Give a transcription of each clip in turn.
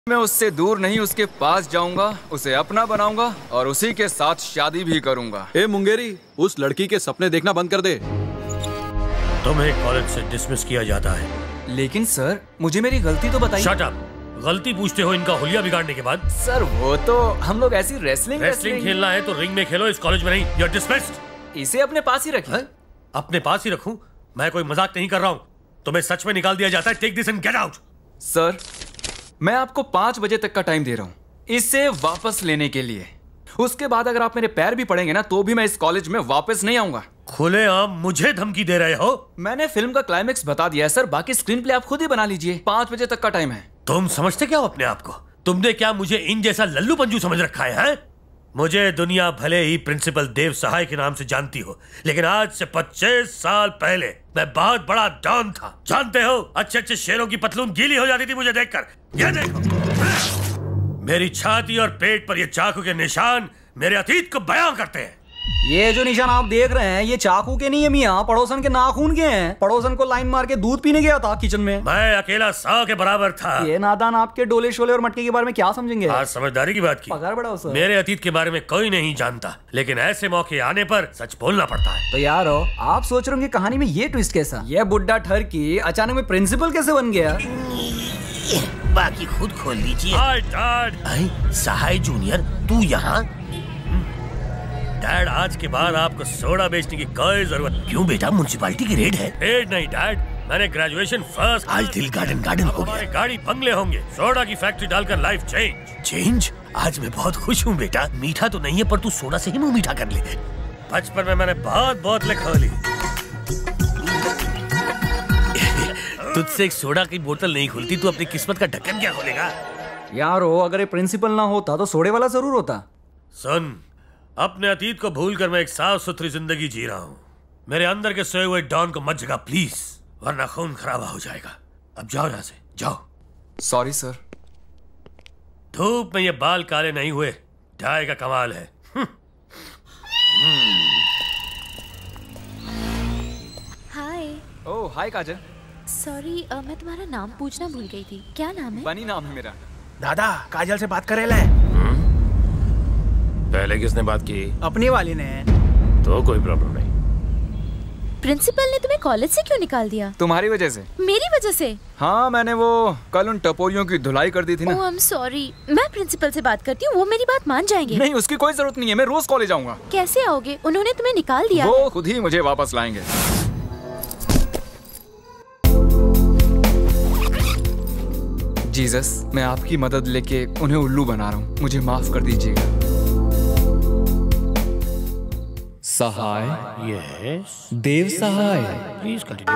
मैं उससे दूर नहीं, उसके पास जाऊंगा, उसे अपना बनाऊंगा और उसी के साथ शादी भी करूंगा। ए मुंगेरी, उस लड़की के सपने देखना बंद कर दे। तुम्हें कॉलेज से डिसमिस किया जाता है। लेकिन सर, मुझे मेरी गलती तो बताइए। Shut up. गलती पूछते हो इनका हुलिया बिगाड़ने के बाद? सर वो तो हम लोग ऐसी रेसलिंग खेलना है तो रिंग में खेलो, इस कॉलेज में नहीं। You are dismissed. इसे अपने पास ही रखिए। अपने पास ही रखूं? मैं कोई मजाक नहीं कर रहा हूँ। तुम्हें सच में निकाल दिया जाता है। Take this and get out. Sir, मैं आपको 5 बजे तक का टाइम दे रहा हूँ इसे वापस लेने के लिए। उसके बाद अगर आप मेरे पैर भी पड़ेंगे ना तो भी मैं इस कॉलेज में वापस नहीं आऊंगा। खुलेआम मुझे धमकी दे रहे हो? मैंने फिल्म का क्लाइमेक्स बता दिया है सर, बाकी स्क्रीन प्ले आप खुद ही बना लीजिए। 5 बजे तक का टाइम है। तुम समझते क्या हो अपने आप को? तुमने क्या मुझे इन जैसा लल्लू पंजू समझ रखा है? मुझे दुनिया भले ही प्रिंसिपल देव सहाय के नाम से जानती हो, लेकिन आज से 25 साल पहले मैं बहुत बड़ा डॉन था। जानते हो, अच्छे अच्छे शेरों की पतलून गीली हो जाती थी मुझे देखकर। ये देखो, मेरी छाती और पेट पर ये चाकू के निशान मेरे अतीत को बयां करते हैं। ये जो निशान आप देख रहे हैं ये चाकू के नहीं है मियाँ, पड़ोसन के नाखून के हैं। पड़ोसन को लाइन मार के दूध पीने गया था किचन में। मैं अकेला 100 के बराबर था। ये नादान आपके डोले शोले और मटके के बारे में क्या समझेंगे? आज समझदारी की बात की। पगार बढ़ाओ सर। मेरे अतीत के बारे में कोई नहीं जानता, लेकिन ऐसे मौके आने पर सच बोलना पड़ता है। तो यार आप सोच रहे होंगे कहानी में ये ट्विस्ट कैसा? ये बुड्ढा ठरकी अचानक में प्रिंसिपल कैसे बन गया? बाकी खुद खोल लीजिए। सहाय जूनियर, तू यहाँ? डैड, आज के बाद आपको सोडा बेचने की कोई जरूरत। क्यों बेटा, म्युनिसिपैलिटी की रेड है? रेड नहीं डैड, मैंने ग्रेजुएशन फर्स्ट। आज दिल गार्डन हो गया। गाड़ी बंगले होंगे, सोडा की फैक्ट्री डालकर लाइफ चेंज। आज मैं बहुत खुश हूँ बेटा। मीठा तो नहीं है पर तू सोडा से ही मुंह मीठा कर ले। बचपन में मैंने बहुत बोतलें खोली। तुझसे एक सोडा की बोतल नहीं खुलती, तू अपनी किस्मत का ढक्कन क्या खोलेगा? यार अगर ये प्रिंसिपल ना होता तो सोडे वाला जरूर होता। सुन, अपने अतीत को भूलकर मैं एक साफ सुथरी जिंदगी जी रहा हूँ। मेरे अंदर के सोए हुए डॉन को मत जगा प्लीज, वरना खून खराबा हो जाएगा। अब जाओ यहाँ से, जाओ। Sorry sir. धूप में ये बाल काले नहीं हुए, डाई का कमाल है। हाय। ओह हाय काजल। सॉरी, मैं तुम्हारा नाम पूछना भूल गई थी। क्या नाम है? बनी नाम है मेरा। दादा, काजल से बात करे ले। पहले किसने बात की? अपनी वाली ने। तो कोई प्रॉब्लम नहीं। प्रिंसिपल ने तुम्हें कॉलेज से क्यों निकाल दिया? तुम्हारी वजह से। मेरी वजह से? हाँ, मैंने वो कल उन टपोरियों की धुलाई कर दी थी ना। Oh I am sorry. मैं प्रिंसिपल से बात करती हूँ, वो मेरी बात मान जाएंगे। नहीं, उसकी कोई जरूरत नहीं है, मैं रोज कॉलेज आऊंगा। कैसे आओगे? उन्होंने तुम्हें निकाल दिया। वो खुद ही मुझे वापस लाएंगे। जीसस, मैं आपकी मदद लेके उन्हें उल्लू बना रहा हूँ, मुझे माफ कर दीजिएगा। Sahay. Yes Dev Sahay. Please continue.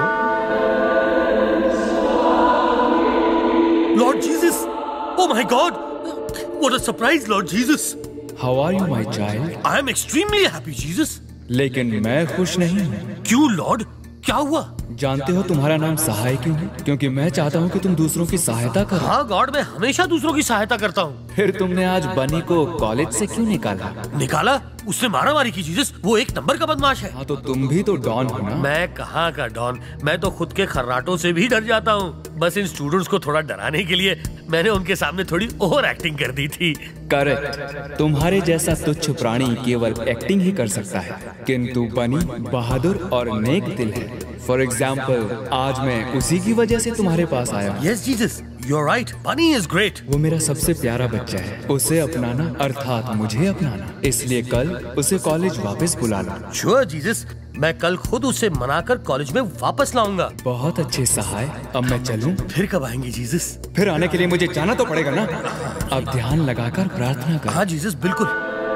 Lord Jesus, oh my God, what a surprise Lord Jesus. How are you my child? I am extremely happy Jesus. लेकिन मैं खुश नहीं हूँ। क्यों लॉर्ड, क्या हुआ? जानते हो तुम्हारा नाम सहाय क्यों है? क्योंकि मैं चाहता हूँ कि तुम दूसरों की सहायता करो। हाँ गॉड, मैं हमेशा दूसरों की सहायता करता हूँ। फिर तुमने आज बनी को कॉलेज से क्यों निकाला? निकाला? उसने मारामारी की जीसस, वो एक नंबर का बदमाश है। हाँ तो तुम भी तो डॉन हो ना। मैं कहाँ का डॉन, मैं तो खुद के खर्राटों से भी डर जाता हूँ। बस इन स्टूडेंट्स को थोड़ा डराने के लिए मैंने उनके सामने थोड़ी ओवर एक्टिंग कर दी थी। करेक्ट, तुम्हारे जैसा तुच्छ प्राणी केवल एक्टिंग ही कर सकता है, किंतु बनी बहादुर और नेक दिल है। फॉर एग्जाम्पल, आज मैं उसी की वजह से तुम्हारे पास आया। Yes Jesus, you are right, Bunny is great. वो मेरा सबसे प्यारा बच्चा है, उसे अपनाना अर्थात मुझे अपनाना। इसलिए कल उसे कॉलेज वापस बुला ला। श्योर जीसस, मैं कल खुद उसे मनाकर कॉलेज में वापस लाऊंगा। बहुत अच्छे सहाय, अब मैं चलूं? फिर कब आएंगे जीसस? फिर आने के लिए मुझे जाना तो पड़ेगा ना। अब ध्यान लगाकर प्रार्थना कर। हाँ जीसस, बिल्कुल।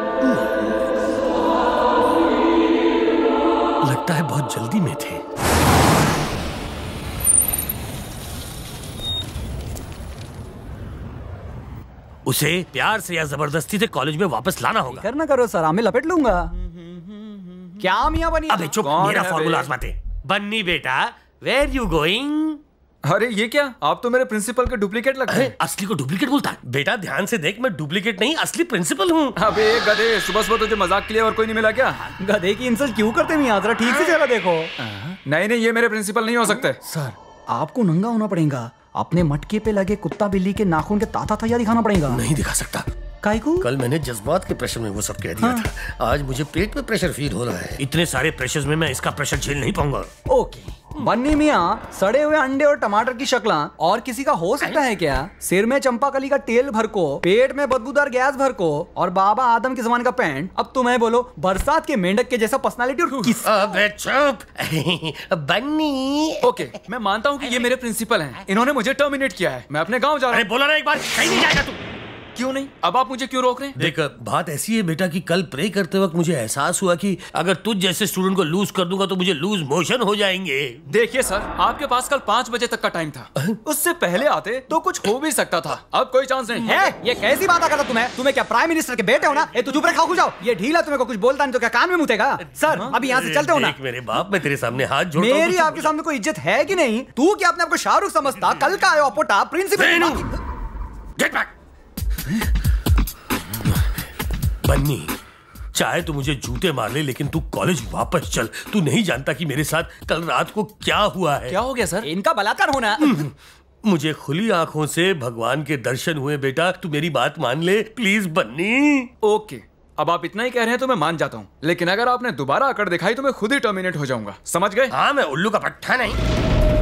लगता है बहुत जल्दी में थे। उसे प्यार से या जबरदस्ती से कॉलेज में वापस लाना होगा। करना करो सर, मैं लपेट लूंगा। क्या मियाँ बनी? अबे चुप, मेरा फॉर्मूला आजमाते। बन्नी बेटा, वेयर यू गोइंग? अरे ये क्या, आप तो मेरे प्रिंसिपल के डुप्लीकेट लगते हैं। असली को डुप्लीकेट बोलता है? बेटा ध्यान से देख, मैं डुप्लीकेट नहीं असली प्रिंसिपल हूँ। अबे गधे, सुबह सुबह तुझे मजाक के लिए और कोई नहीं मिला क्या? गधे की इंसल्ट क्यों करते मियाँ, जरा ठीक से चेहरा देखो। नहीं नहीं, ये मेरे प्रिंसिपल नहीं हो सकते। सर आपको नंगा होना पड़ेगा, अपने मटके पे लगे कुत्ता बिल्ली के नाखून के ताता तैया दिखाना पड़ेगा। नहीं दिखा सकता। काहे को? कल मैंने जज्बात के प्रेशर में वो सब कह दिया था। आज मुझे पेट में प्रेशर फील हो रहा है। इतने सारे प्रेशर में मैं इसका प्रेशर झेल नहीं पाऊंगा। ओके बन्नी मियाँ, सड़े हुए अंडे और टमाटर की शक्ल और किसी का हो सकता है क्या? सिर में चंपाकली का तेल भर को, पेट में बदबूदार गैस भर को और बाबा आदम के जमाने का पैंट। अब तुम्हें बोलो बरसात के मेंढक के जैसा पर्सनालिटी और किस। अबे चुप बन्नी। ओके मैं मानता हूँ कि ये मेरे प्रिंसिपल हैं। इन्होंने मुझे टर्मिनेट किया है। मैं अपने गाँव जा रहा हूँ। बोला ना एक बार, कहीं नहीं जाएगा तू। क्यों नहीं? अब आप मुझे क्यों रोक रहे हैं? देख बात ऐसी है बेटा कि कल प्रे करते वक्त मुझे एहसास हुआ कि अगर तुझ जैसे स्टूडेंट को लूज कर दूंगा तो मुझे लूज मोशन हो जाएंगे। देखिए सर, आपके पास कल 5 बजे तक का टाइम था। उससे पहले आते तो कुछ हो भी सकता था। अब कोई चांस नहीं है। ये कैसी बात करता तुम्हें क्या प्राइम मिनिस्टर के बेटे हो ना? ये तो चुप रखा जाओ। ये ढीला तुम्हें को कुछ बोलता नहीं तो क्या कान में मुतेगा? सर अभी यहाँ से चलते हो ना। मेरे बाप, मैं तेरे सामने हाथ जोड़ता हूं। मेरी आपके सामने कोई इज्जत है कि नहीं? तू क्या अपने आपको शाहरुख समझता? कल का आयो अपोटा प्रिंसिपल। Get back. बन्नी, चाहे तू मुझे जूते मार ले लेकिन तू कॉलेज वापस चल। तू नहीं जानता कि मेरे साथ कल रात को क्या हुआ है। क्या हो गया सर? इनका बलात्कार होना। मुझे खुली आंखों से भगवान के दर्शन हुए बेटा। तू मेरी बात मान ले प्लीज बन्नी। ओके अब आप इतना ही कह रहे हैं तो मैं मान जाता हूँ, लेकिन अगर आपने दोबारा अकड़ दिखाई तो मैं खुद ही टर्मिनेट हो जाऊंगा। समझ गए? हाँ, मैं उल्लू का पट्टा नहीं।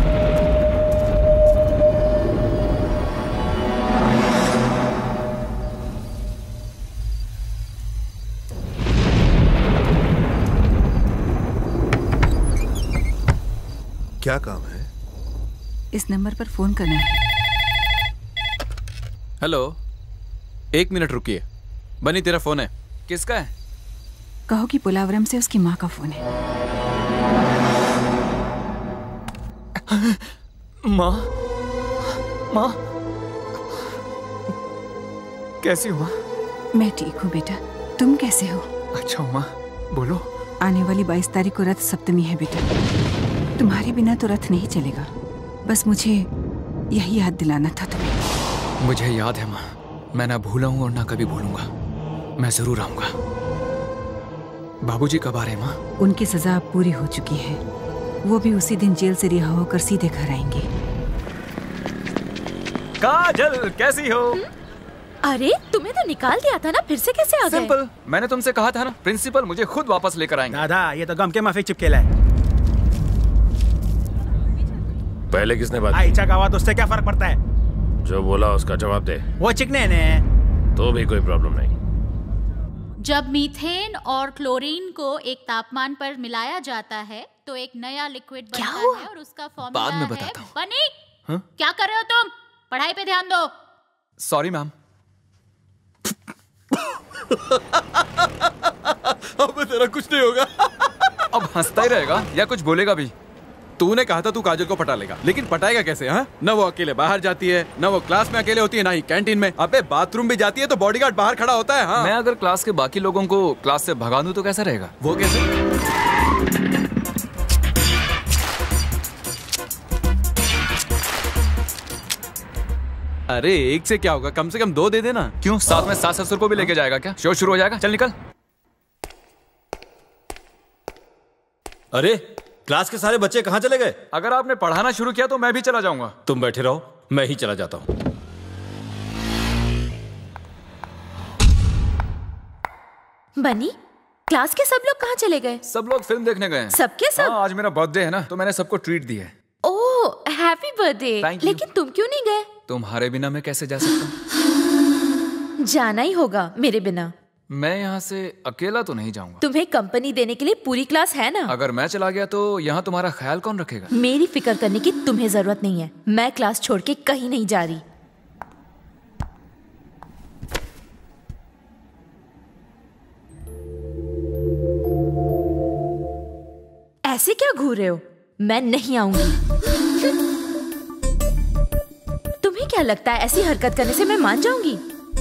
क्या काम है? इस नंबर पर फोन करना है। हेलो, 1 मिनट रुकिए। बनी तेरा फोन है। किसका है? कहो कि पुलावरम से उसकी माँ का फोन है। माँ, माँ कैसी हो माँ? मैं ठीक हूँ बेटा, तुम कैसे हो? अच्छा माँ बोलो। आने वाली 22 तारीख को रथ सप्तमी है बेटा। तुम्हारे बिना तो रथ नहीं चलेगा। बस मुझे यही याद दिलाना था तुम्हें। मुझे याद है माँ, मैं ना भूला हूँ और ना कभी भूलूंगा। मैं जरूर आऊंगा। बाबूजी कब आ रहे हैं माँ? उनकी सजा अब पूरी हो चुकी है। वो भी उसी दिन जेल से रिहा होकर सीधे घर आएंगे। काजल कैसी हो? अरे तुम्हें तो निकाल दिया था ना, फिर से कैसे आ गए? सिंपल, मैंने तुमसे कहा था ना प्रिंसिपल मुझे खुद वापस लेकर आएंगे। दादा ये तो गम के माफी चिपकेला है। पहले किसने बात अच्छा का बात उससे क्या फर्क पड़ता है? जो बोला उसका जवाब दे। वो चिकने ने। तो भी कोई प्रॉब्लम नहीं। जब मीथेन और क्लोरीन को एक तापमान पर मिलाया जाता है तो एक नया लिक्विड बनता है और उसका फॉर्मूला बाद में है बताता हूँ। बनी। हाँ? क्या कर रहे हो तुम? पढ़ाई पे ध्यान दो। Sorry ma'am. अब तेरा कुछ नहीं होगा। अब हंसता ही रहेगा या कुछ बोलेगा भी? तूने कहा था तू काजल को पटा लेगा, लेकिन पटाएगा कैसे? हाँ, न वो अकेले बाहर जाती है, न वो क्लास में अकेले होती है, ना ही कैंटीन में। अबे बाथरूम भी जाती है तो बॉडीगार्ड बाहर खड़ा होता है। हाँ। मैं अगर क्लास के बाकी लोगों को क्लास से भगा दूं तो कैसा रहेगा? वो कैसे? अरे एक से क्या होगा, कम से कम 2 दे देना। क्यों, साथ में सास ससुर को भी लेके जाएगा क्या? शो शुरू हो जाएगा। चल निकल। अरे क्लास के सारे बच्चे कहाँ चले गए? अगर आपने पढ़ाना शुरू किया तो मैं भी चला जाऊंगा। तुम बैठे रहो, मैं ही चला जाता हूँ। बनी, क्लास के सब लोग कहाँ चले गए? सब लोग फिल्म देखने गए हैं। सबके सब? हाँ, आज मेरा बर्थडे है ना तो मैंने सबको ट्रीट दी है। Oh happy birthday. लेकिन तुम क्यों नहीं गए? तुम्हारे बिना मैं कैसे जा सकता हूँ? जाना ही होगा मेरे बिना। मैं यहाँ से अकेला तो नहीं जाऊंगा। तुम्हें कंपनी देने के लिए पूरी क्लास है ना। अगर मैं चला गया तो यहाँ तुम्हारा ख्याल कौन रखेगा? मेरी फिक्र करने की तुम्हें जरूरत नहीं है। मैं क्लास छोड़ के कहीं नहीं जा रही। ऐसे क्या घूर रहे हो? मैं नहीं आऊंगी। तुम्हें क्या लगता है ऐसी हरकत करने से मैं मान जाऊंगी?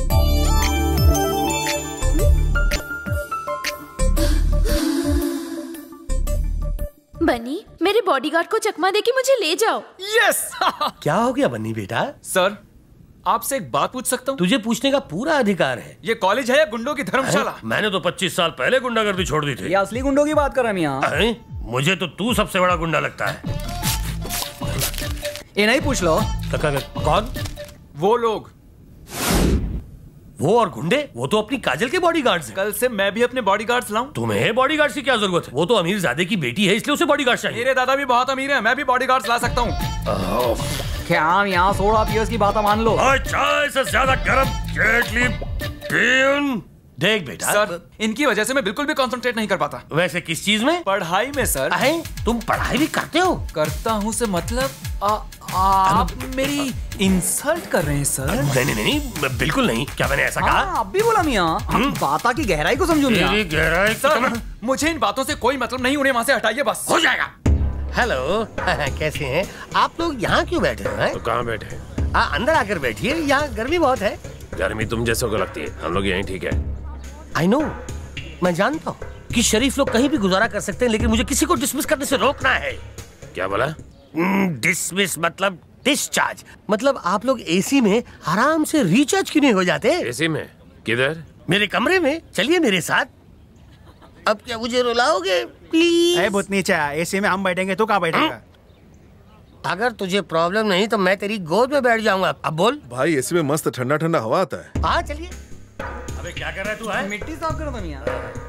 बनी, मेरे बॉडीगार्ड को चकमा देके मुझे ले जाओ। यस। क्या हो गया बन्नी बेटा? सर आपसे एक बात पूछ सकता हूँ? तुझे पूछने का पूरा अधिकार है। ये कॉलेज है या गुंडों की धर्मशाला? मैंने तो 25 साल पहले गुंडागर्दी छोड़ दी थी। ये असली गुंडों की बात कर रहे हैं यहाँ। मुझे तो तू सबसे बड़ा गुंडा लगता है। ये नहीं पूछ लो। कौन? वो लोग। वो और गुंडे? वो तो अपनी काजल के बॉडीगार्ड्स हैं। कल से मैं भी अपने बॉडीगार्ड्स लाऊं? तुम्हें बॉडीगार्ड्स की क्या जरूरत है? वो तो अमीर ज़ादे की बेटी है, इसलिए उसे बॉडीगार्ड्स चाहिए। मेरे दादा भी बहुत अमीर हैं, मैं भी बॉडीगार्ड्स ला सकता हूँ। क्या हम यहाँ सोडा पियर्स की बात मान लो? चाय से ज्यादा गर्म केटली बीन। देख बेटा सर, इनकी वजह से मैं बिल्कुल भी कंसंट्रेट नहीं कर पाता। वैसे किस चीज में? पढ़ाई में सर। तुम पढ़ाई भी करते हो? करता हूँ से मतलब आप मेरी इंसल्ट कर रहे हैं सर। नहीं, बिल्कुल नहीं। क्या मैंने ऐसा कहा? अब भी बोला मियाँ, बात की गहराई को समझो मियाँ। गहराई सर, मुझे इन बातों से कोई मतलब नहीं, उन्हें वहाँ से हटाइए बस। हो जाएगा। हेलो, कैसे हैं आप लोग? यहाँ क्यों बैठे हैं? तो कहाँ बैठे हैं? अंदर आकर बैठिए, यहाँ गर्मी बहुत है। गर्मी तुम जैसों को लगती है, हम लोग यहीं ठीक है। आई नो, मैं जानता हूँ कि शरीफ लोग कहीं भी गुजारा कर सकते हैं, लेकिन मुझे किसी को डिसमिस करने से रोकना है। क्या बोला? डिसमिस मतलब डिस्चार्ज। मतलब आप लोग एसी में आराम से रिचार्ज क्यों नहीं हो जाते? एसी में? किधर? मेरे कमरे में। चलिए मेरे साथ। अब क्या मुझे रुलाओगे प्लीज? भूतनी चा, एसी में हम बैठेंगे, तू कहाँ बैठेगा? अगर तुझे प्रॉब्लम नहीं तो मैं तेरी गोद में बैठ जाऊंगा। अब बोल। भाई एसी में मस्त ठंडा ठंडा हवा आता है। हाँ चलिए। अबे क्या कर रहा है तू? है मिट्टी साफ कर दो मियाँ।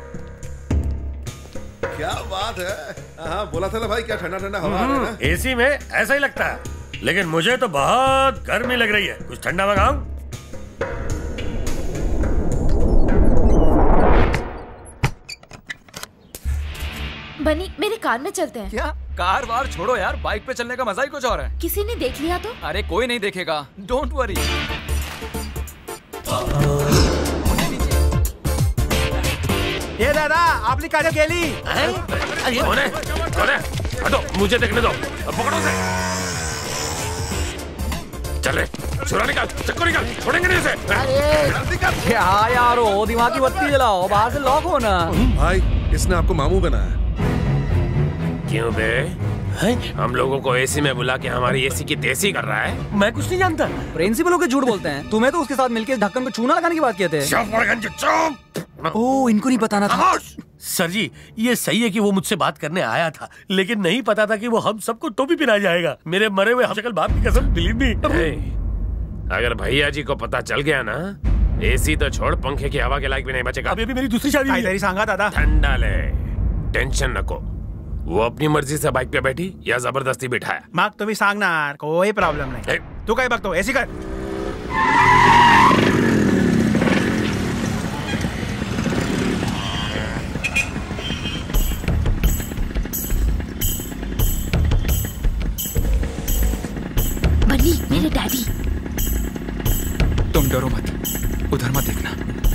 क्या बात है। हाँ बोला था ना भाई, क्या ठंडा ठंडा हवा आ रहा है ना। एसी में ऐसा ही लगता है, लेकिन मुझे तो बहुत गर्मी लग रही है। कुछ ठंडा मंगाऊं? बनी, मेरे कार में चलते हैं। क्या? कार वार छोड़ो यार, बाइक पे चलने का मजा ही कुछ और है। किसी ने देख लिया तो? अरे कोई नहीं देखेगा, डोंट वरी। ये दादा, आपने काजल गेली? हटो, मुझे देखने दो। पकड़ो से। चले, छुरा निकाल, चक्कू निकाल, छोड़ेंगे नहीं इसे। क्या यार हो, दिमाग की बत्ती जलाओ, बाहर से लॉक हो ना। भाई इसने आपको मामू बनाया। क्यों बे? हम लोगों को एसी में बुला के हमारी एसी की तेजी कर रहा है। मैं कुछ नहीं जानता। प्रिंसिपल होकर झूठ बोलते हैं। तुम्हें तो उसके साथ मिलकर इस ढक्कन को चूना लगाने की बात कहते हैं। ओह, इनको नहीं बताना था। सर जी, ये सही है कि वो मुझसे बात करने आया था, लेकिन नहीं पता था कि वो हम सबको टोपी पहना जाएगा। मेरे मरे हुए हमशक्ल बाप की कसम, बिलीव मी। अगर भैया जी को पता चल गया ना, एसी तो छोड़, पंखे की हवा के लायक भी नहीं बचेगा। अभी मेरी दूसरी शादी है। सांगा दादा। ठंडा ले, टेंशन नको। वो अपनी मर्जी से बाइक पे बैठी या जबरदस्ती बिठाया? माग तुम्ही सांगणार, कोई प्रॉब्लम नाही। तू काय बघतो? एसी कर। बनी, मेरे डैडी। तुम डरो मत, उधर मत देखना।